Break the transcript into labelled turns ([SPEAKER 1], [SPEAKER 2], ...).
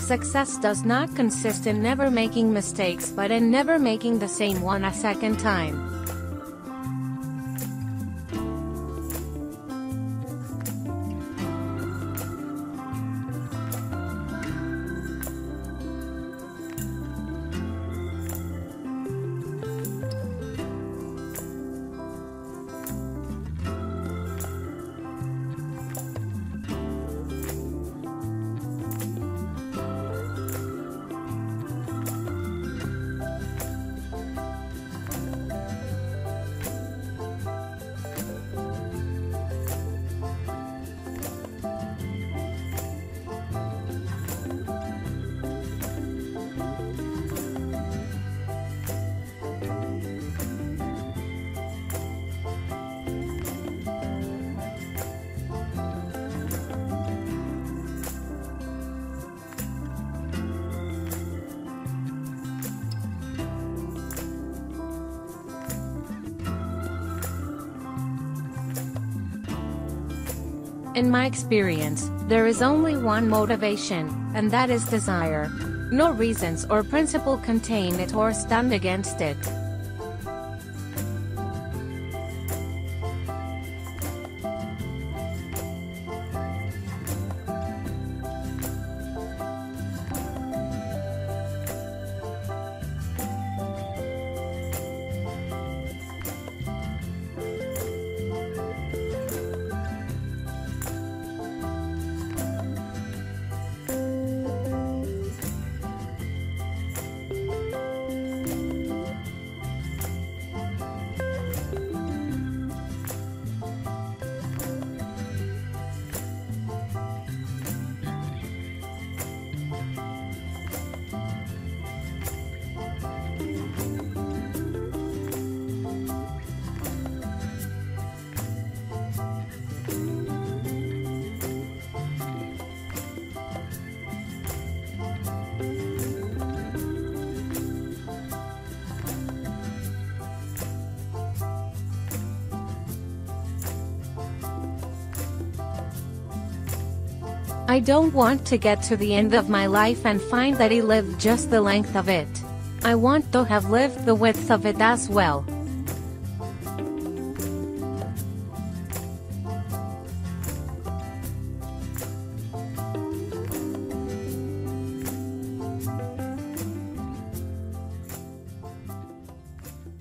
[SPEAKER 1] Success does not consist in never making mistakes but in never making the same one a second time. In my experience, there is only one motivation, and that is desire. No reasons or principle contain it or stand against it. I don't want to get to the end of my life and find that I lived just the length of it. I want to have lived the width of it as well.